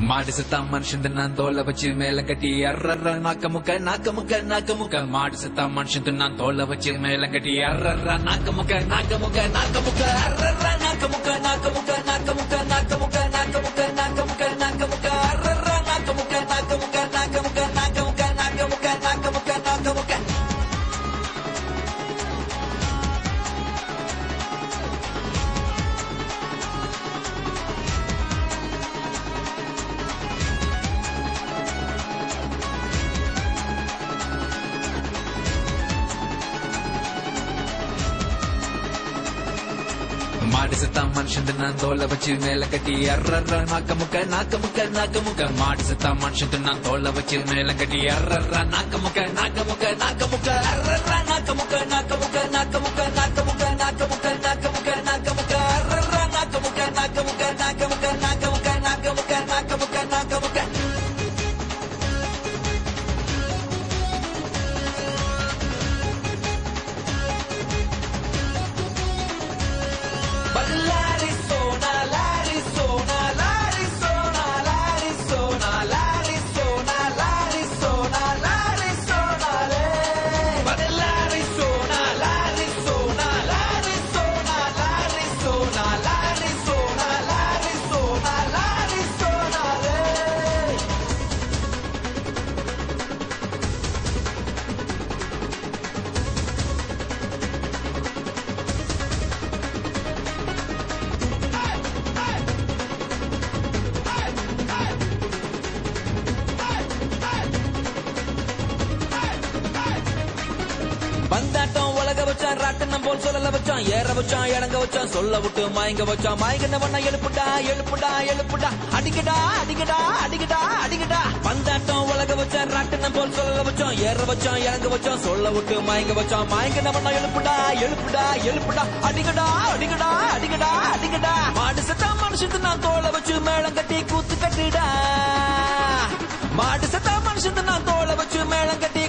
மாடு செத்தா மனுஷன் நான் தோலை வச்சு மேல கட்டி அர்ற நாக்க முக்க மாடு செத்தா மனுஷன் நான் தோலை வச்சு மேல கட்டி அர்ற நாக்க முக்க அர்ற நாக்க முக்க அர்ற நாக்க முக்க அர்ற நாக்க முக்க மாடு செத்தா மனுஷன் நான் தோலை வச்சு மேல கட்டி அர்ற நாக்க முக்க மாடு செத்தா மனுஷன் நான் தோலை வச்சு மேல கட்டி அர்ற நாக்க முக்க அர்ற நாக்க முக்க அர்ற நாக்க முக்க பந்தாட்டம் உலக வச்சான் ராட்டனம் போல் சொல்லல வச்சான் ஏற வச்சான் இறங்க வச்சான் சொல்ல விட்டு மயங்க வச்சான் மயங்கின பண்ண எழுப்புடா அடிக்கடா பந்தாட்டம் உலக வச்சான் ராட்டனம் போல் சொல்லல வச்சான் ஏற வச்சான் இறங்க வச்சான் சொல்ல விட்டு மயங்க வச்சான் மயங்கின பண்ண எழுப்புடா அடிக்கடா மாடு செத்தா மனுஷத்து நான் தோலை வச்சு மேளம் கட்டி கூத்து கட்டிடா மாடு செத்தா மனுஷத்து நான் தோலை வச்சு மேளம் கட்டி